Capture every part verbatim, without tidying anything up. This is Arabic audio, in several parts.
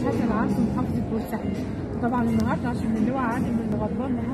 حسن عبد محافظه بورسعيد. طبعا النهارده عشان اللواء عادل اللي غضبان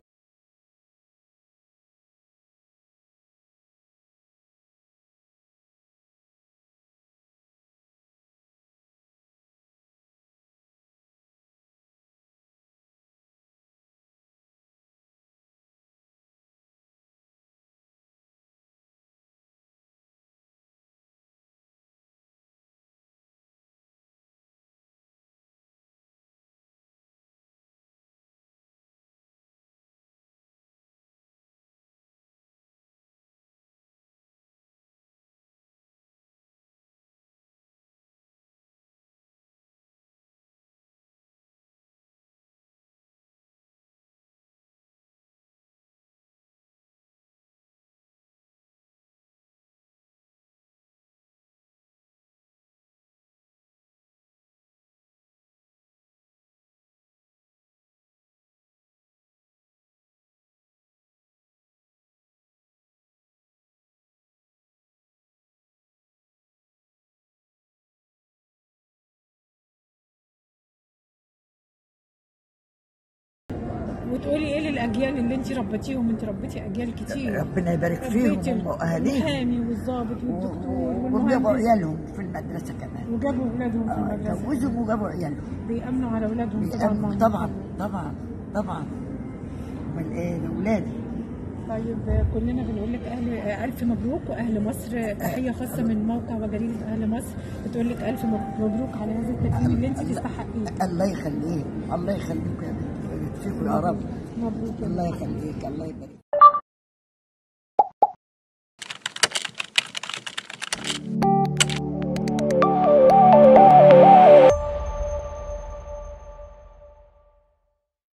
وتقولي ايه للاجيال اللي انت ربيتيهم؟ انت ربيتي اجيال كتير، ربنا يبارك فيهم هم واهاليهم، المحامي والظابط والدكتور وجابوا عيالهم في المدرسه كمان، وجابوا اولادهم في المدرسه، جوزهم وجابوا عيالهم، بيأمنوا على اولادهم طبعا. طبعا طبعا طبعا امال ايه لاولادي. طيب كلنا بنقول لك اهل الف مبروك، واهل مصر تحيه خاصه من موقع وجريده اهل مصر بتقول لك الف مبروك على هذا التكريم اللي انت تستحقيه. الله يخليك، الله يخليك يا بنتي، فيكم يا رب. مبروك. الله يخليك، الله يبارك.